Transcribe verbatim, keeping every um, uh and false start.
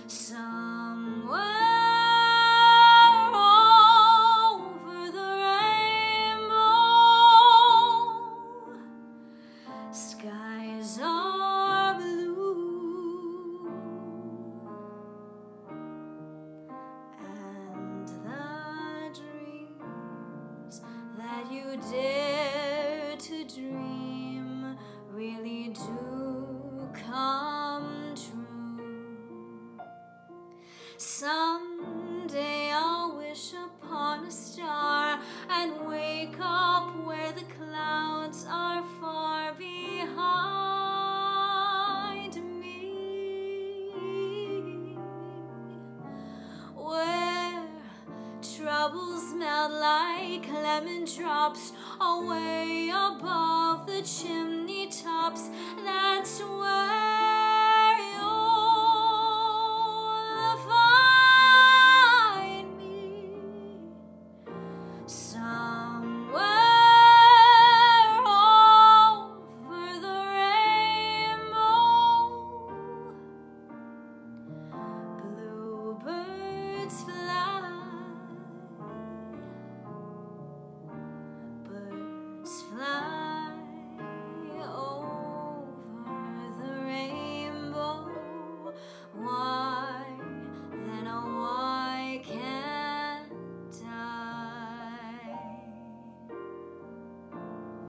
Somewhere over the rainbow, skies are blue, and the dreams that you dare to dream really do come true. Someday I'll wish upon a star and wake up where the clouds are far behind me, where troubles melt like lemon drops away